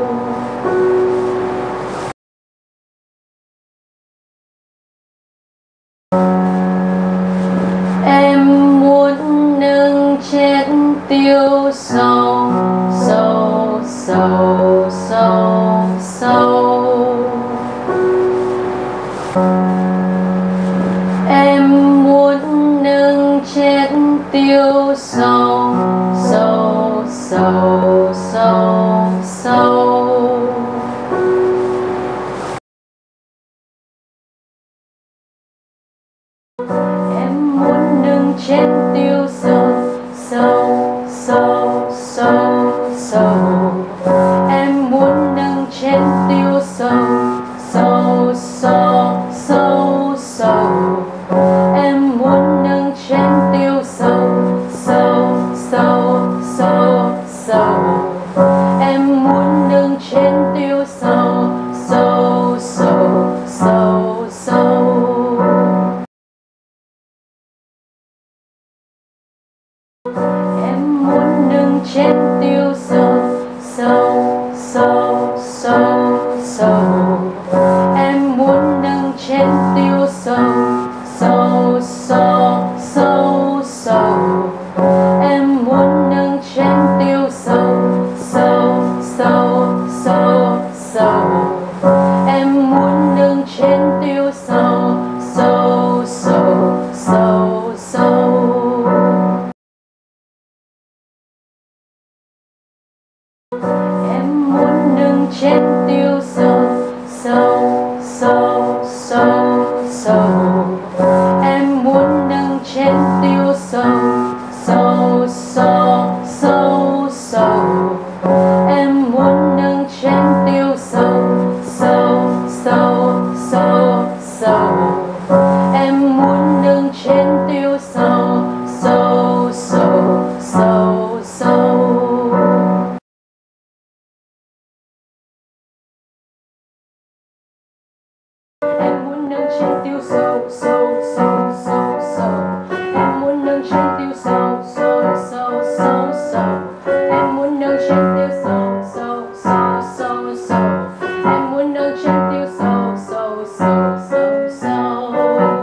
Em muốn nâng chén tiêu sầu sầu sầu sầu sầu. Em muốn nâng chén tiêu sầu sầu sầu sầu sầu. Em muốn nâng chén tiêu sầu sầu sầu sầu sầu. Em muốn nâng chén tiêu sầu sầu sầu sầu sầu. Em muốn nâng chén tiêu sầu sầu sầu sầu sầu. Em muốn nâng chén tiêu sầu sầu sầu sầu sầu. Em muốn nâng chén tiêu sầu sầu sầu sầu sầu. Em muốn nâng chén tiêu sầu sầu sầu sầu sầu. Em muốn nâng chén tiêu sầu sầu sầu sầu sầu. Em muốn nâng chén tiêu sầu sầu sầu sầu sầu. Em muốn nâng chén tiêu sầu sầu sầu sầu sầu. Em muốn nâng chén tiêu sầu sầu sầu sầu sầu. Em muốn nâng chén tiêu sầu sầu sầu sầu sầu. Em muốn nâng chén tiêu sầu sầu sầu sầu sầu. Em muốn nâng chén tiêu sầu sầu sầu sầu sầu. Em muốn nâng chén tiêu sầu sầu sầu sầu sầu. Em muốn nâng chén tiêu sầu sầu sầu sầu sầu. Em muốn nâng chén tiêu sầu sầu sầu sầu sầu.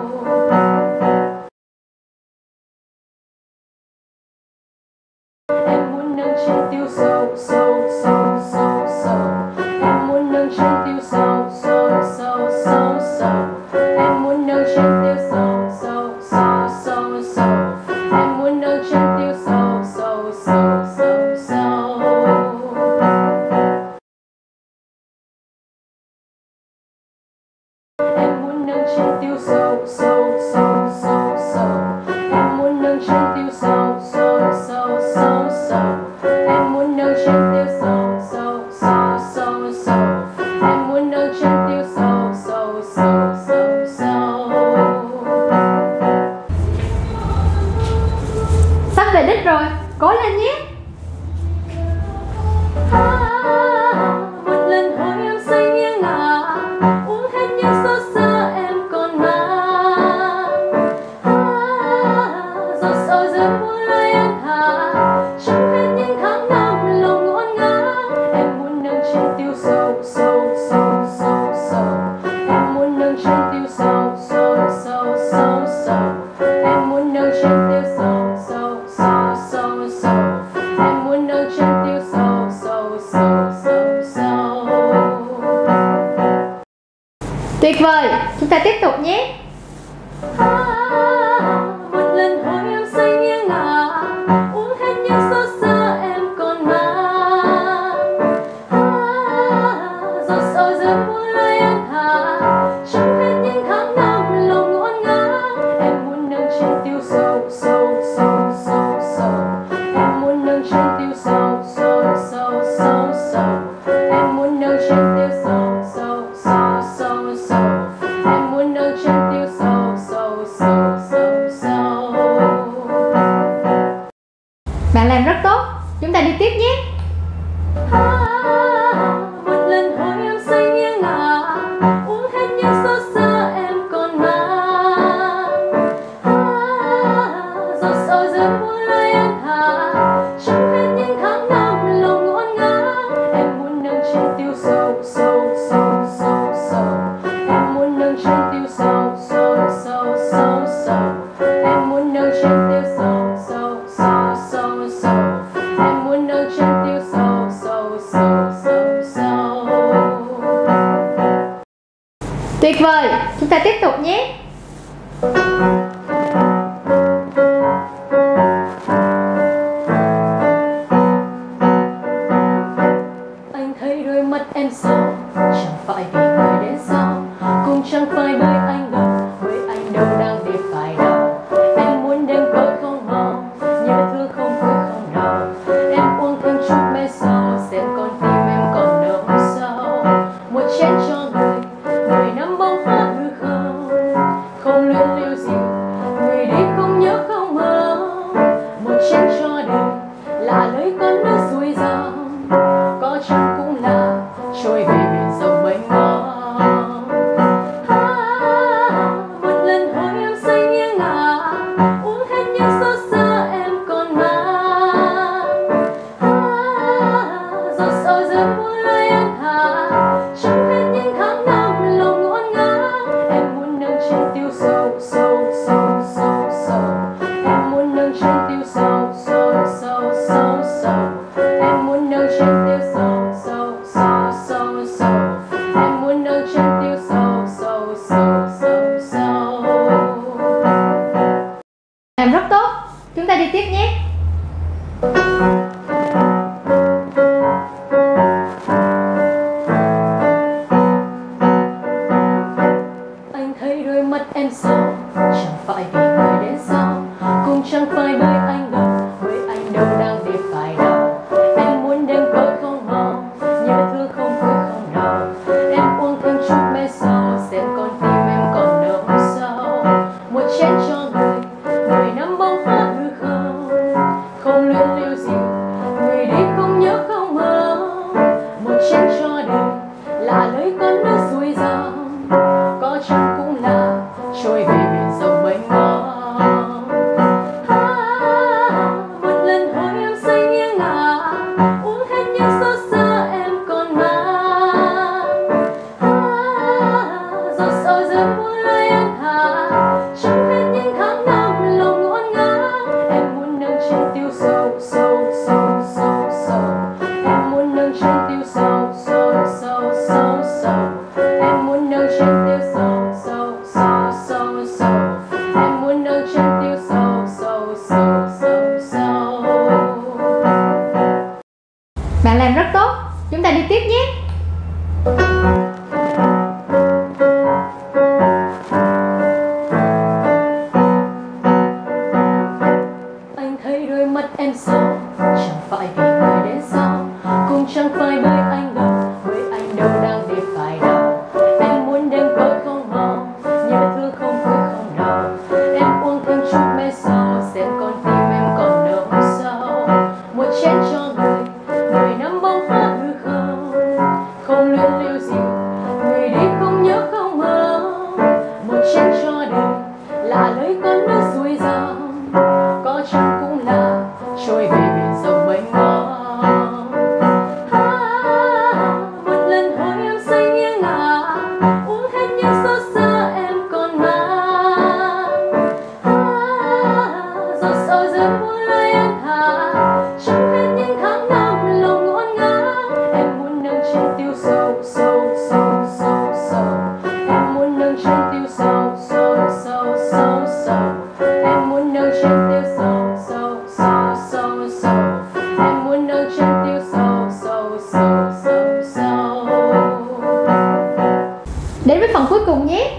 Em muốn nâng chén tiêu sầu sầu sầu sầu sầu. Em muốn nâng chén tiêu sầu sầu sầu sầu sầu. Em muốn nâng chén tiêu sầu sầu sầu sầu sầu. Em muốn nâng chén tiêu sầu sầu sầu sầu sầu. Em muốn nâng chén tiêu sầu sầu sầu sầu sầu. Em muốn nâng chén tiêu sầu sầu sầu sầu sầu. Em muốn nâng chén tiêu sầu sầu sầu sầu sầu. Em muốn nâng chén tiêu sầu sầu sầu sầu sầu. Sắp về đích rồi, cố lên nhé. Một lần thôi em say nghiêng ngả, uống hết những xót xa em còn mang. Giọt sầu rơi buông lơi em thả, trong hết những tháng năm lòng ngổn ngang. Em muốn nâng chén tiêu sầu sầu sầu sầu sầu. Em muốn nâng chén tiêu sầu sầu sầu sầu sầu. Em muốn nâng chén tiêu sầu sầu sầu sầu sầu. Em muốn nâng chén tiêu sầu sầu sầu sầu sầu. Tuyệt vời, chúng ta tiếp tục nhé. Một lần thôi em say nghiêng ngả, uống hết những xót xa em còn mang. Giọt sầu rơi buông lơi em thả, trong hết những tháng năm lòng ngổn ngang. Em muốn nâng chén tiêu sầu sầu sầu sầu sầu. Em muốn nâng chén tiêu sầu sầu sầu sầu sầu. Em muốn nâng chén tiêu sầu sầu sầu sầu sầu. Em muốn nâng chén tiêu sầu sầu sầu sầu sầu sầu sầu. Em muốn nâng chân tiêu sầu sầu sầu sầu sầu. Em muốn nâng chân tiêu sầu sầu sầu sầu sầu. Tuyệt vời, chúng ta tiếp tục nhé. Anh thấy đôi mắt em sầu, chẳng phải vì người đến sau, cũng chẳng phải bởi anh đâu, bởi anh đâu đang để phải đau. Em muốn đêm tối không màu, nhớ thương không vui không đau. Em uống thêm chút men sầu, xem con tim em còn nở sâu. Một chén cho người, người nắm bông hoa hư không, không luyến lưu gì, người đi không nhớ không mơ. Một chén cho đời, là lời con nước xuôi dòng, có chăng cũng là trôi về biển rộng mênh mông. À, một lần hồi em say nghiêng ngả, uống hết những xót xa em còn mang. À, giọt sầu rơi buông lời em thả, trong hết những tháng năm lòng ngổn ngang. Em muốn nâng chân tiêu sầu sầu sầu sầu sầu. Em muốn nâng chân tiêu sầu sầu sầu sầu sầu. Em muốn nâng chân tiêu sầu sầu sầu sầu sầu. Em muốn nâng chân tiêu sầu sầu sầu sầu sầu. Làm rất tốt, chúng ta đi tiếp nhé. Anh thấy đôi mắt em sầu, chẳng phải vì người đến sau, cũng chẳng phải bởi anh đâu, bởi anh đâu đang để phải đau. Em muốn đêm tối không màu, nhớ thương không vui không đau. Em uống thêm chút men sầu, xem con tim em còn nở sâu. Một chén cho người, người nắm bông hoa hư không, không luyến lưu gì, người đi không nhớ không mơ. Một chén cho đời, là lời con nước xuôi dòng, có chăng cũng là trôi về biển rộng mênh mông. À, một lần hồi em say nghiêng ngả, uống hết những xót xa em còn mang. À, giọt sầu rơi buông lời em thả, trong hết những tháng năm lòng ngổn ngang. Em muốn nâng chân tiêu sầu sầu sầu sầu sầu. Em muốn nâng chân tiêu sầu sầu sầu sầu sầu. Em muốn nâng chân tiêu sầu sầu sầu sầu sầu. Em muốn nâng chân tiêu sầu sầu sầu sầu sầu. Bạn làm rất tốt, chúng ta đi tiếp nhé. Anh thấy đôi mắt em sầu, chẳng phải vì người đến sau, cũng chẳng phải bởi anh đâu, bởi anh đâu đang để phải đau. Em muốn đêm tối không màu, nhớ thương không vui không đau. Em uống thêm chút men sầu, xem con tim em còn nở sâu. Một chén cho người, người nắm bông hoa hư không, không luyến lưu gì, người đi không nhớ không mơ. Một chén cho đời, là lời con nước xuôi dòng, có chăng cũng là trôi về biển rộng mênh mông. À, một lần hồi em say nghiêng ngả, uống hết những xót xa em còn mang. À, giọt sầu rơi buông lời em thả, trong hết những tháng năm lòng ngổn ngang. Em muốn nâng chân tiêu sầu sầu sầu sầu sầu. Em muốn nâng chân tiêu sầu sầu sầu sầu sầu. Em muốn nâng chân tiêu sầu sầu sầu sầu sầu. Em muốn nâng chân tiêu sầu sầu sầu sầu sầu. Đến với phần cuối cùng nhé.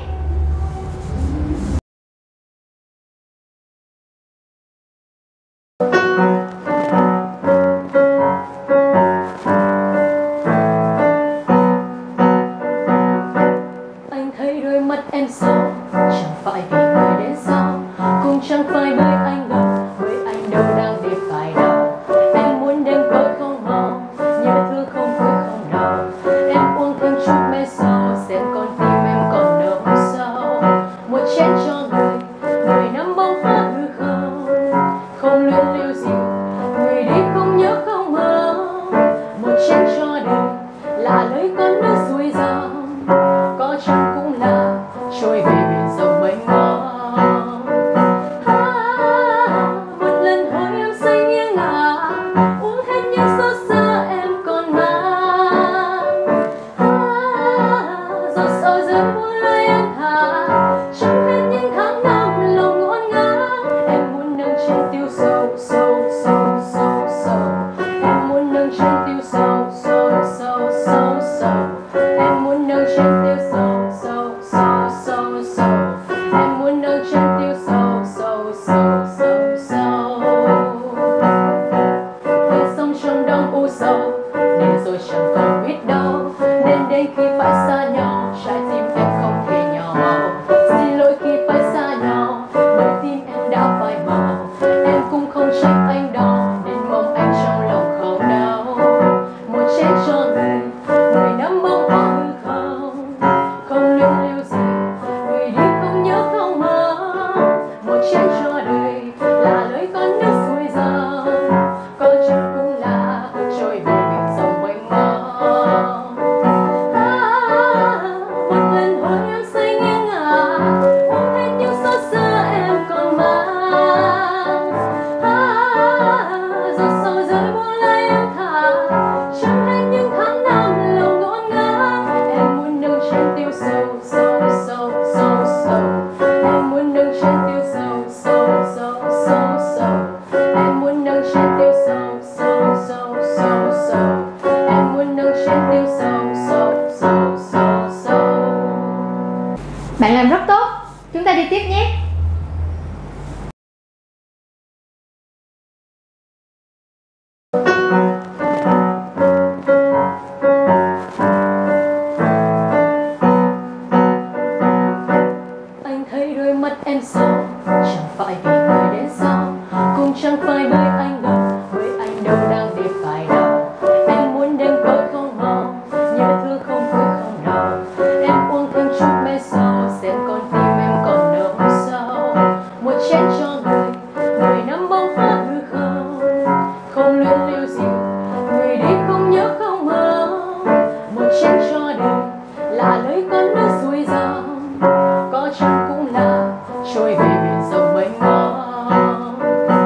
Anh thấy đôi mắt em sầu, chẳng phải vì người đến sau, cũng chẳng phải bởi anh đâu, bởi anh đâu đang để phải đau. Em muốn đêm tối không màu, nhớ thương không vui không đau. Em uống thêm chút men sầu, xem con tim em còn nở sâu. Một chén cho người, người nắm bông hoa hư không, không luyến lưu gì, người đi không nhớ không mơ. Một chén cho đời, là lời con nước xuôi dòng, có chăng cũng là trôi về Rất tốt, chúng ta đi tiếp nhé. Anh thấy đôi mắt em sâu, chẳng phải vì người đến sau, cũng chẳng phải bởi anh đâu, bởi anh đâu đang để phải đau. Em muốn đêm tối không màu, nhớ thương không vui không đau. Em uống thêm chút men sâu, xem con tim em còn đâu sâu. Một chén cho người, người nắm bông hoa hư không, không luyến lưu gì, người đi không nhớ không mơ. Một chén cho đời, là lời con nước xuôi dòng, có chăng cũng là trôi về biển rộng mênh mông.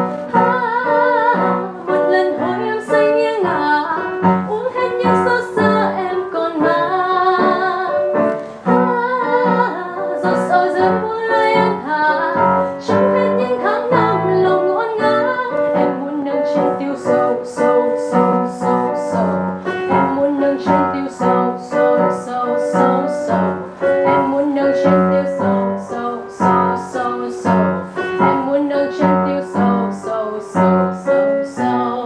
À, một lần hồi em say nghiêng ngả, uống hết những xót xa em còn mang. À, giọt sầu rơi buông lơi em thả, trong hết những tháng năm lòng ngổn ngang. Em muốn nâng trên tiêu sâu sâu sâu sâu sâu, em muốn nâng trên tiêu sâu sâu sâu sâu sâu, em muốn nâng trên tiêu sâu sâu sâu sâu sâu, em muốn nâng trên tiêu sâu sâu sâu sâu sâu.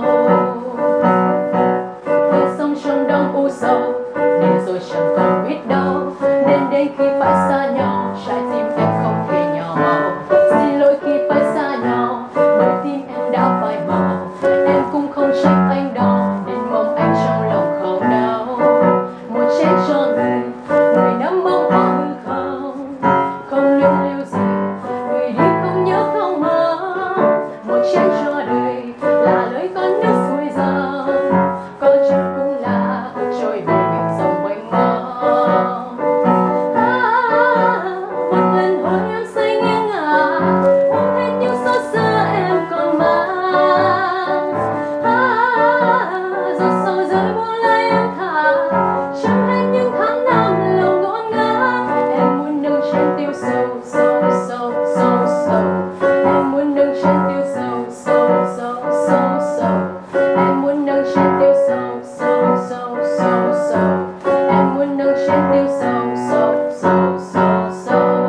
Để sống trong đông u sâu, để rồi chẳng còn biết đâu, nên đến khi phải xa nhau, trái tim em không thể nhỏ màu. Xin lỗi khi phải xa nhau, bởi tim em đã phai màu. Em cũng không trách anh đâu, nên mong anh trong lòng không đau. Một chén cho người, người nắm bông hoa hư không, không luyến lưu gì, người đi không nhớ không mơ. Một chén cho đời, là lời con nước xuôi dòng, có chăng cũng là trôi về biển rộng mênh mông. À, một lần hồi em say nghiêng ngả, uống hết những xót xa em còn mang. À, giọt sầu rơi buông lơi em thả, trong hết những tháng năm lòng ngổn ngang. Em muốn nâng trên tiêu sâu sâu sâu sâu sâu, em muốn nâng trên tiêu sâu sâu sâu sâu sâu, em muốn nâng trên tiêu sâu sâu sâu sâu sâu, em muốn nâng trên tiêu sâu sâu sâu sâu sâu.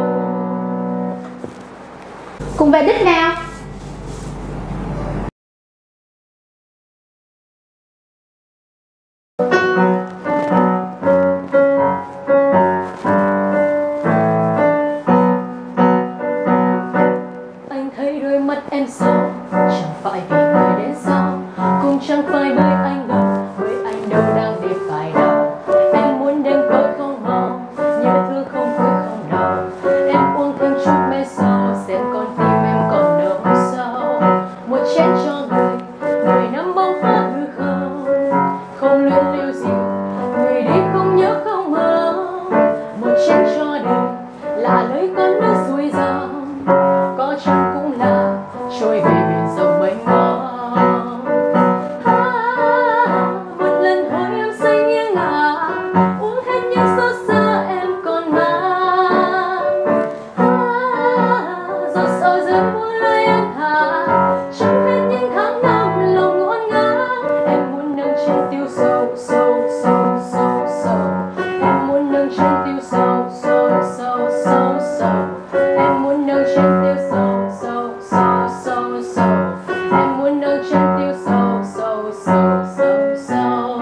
Cùng về đích nào. Anh thấy đôi mắt em sâu, chẳng phải vì người đến sau, cũng chẳng phải bởi anh đâu, bởi anh đâu đang để phải đau. Em muốn đêm tối không màu, nhớ thương không vui không đau. Em uống thêm chút men sâu, xem con tim em còn đâu sâu. Một chén cho người, người nắm bông hoa hư không, không luyến lưu gì, người đi không nhớ không mơ. Một chén cho đời, là lời con nước xuôi dòng, có chăng cũng là trôi về biển rộng mênh mông. À, một lần hồi em say nghiêng ngả, uống hết những xót xa em còn mang. À, giọt sầu rơi buông lơi em thả, trong hết những tháng năm lòng ngổn ngang. Em muốn nâng trên tiêu sâu sâu sâu sâu sâu, em muốn nâng trên tiêu sâu sâu sâu sâu sâu, em muốn nâng trên tiêu sâu sâu sâu sâu sâu, em muốn nâng trên tiêu sâu sâu sâu sâu sâu.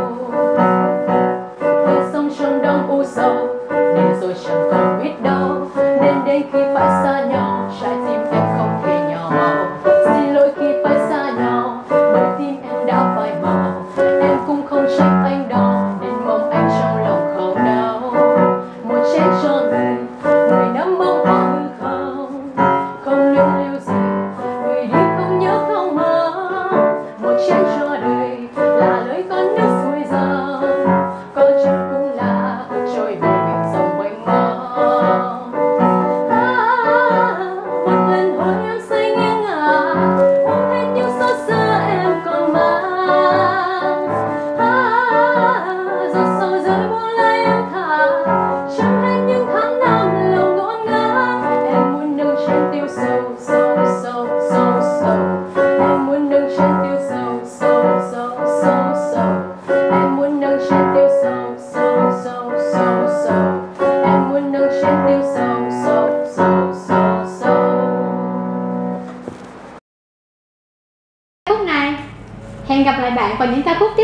Để sống trong đông u sâu, để rồi chẳng còn biết đâu, nên đến khi phải xa nhau, trái tim em không thể nhỏ màu. Xin lỗi khi phải xa nhau, bởi tim em đã phai màu. Em cũng không trách anh đâu, nên mong anh trong lòng không đau. Một chén cho người, người nắm bông hoa hư không, không luyến lưu gì, người đi không nhớ không mơ. Một chén cho đời, là lời con nước xuôi dòng, có chăng cũng là trôi về biển rộng mênh mông. À, bạn vào những ca khúc tiếp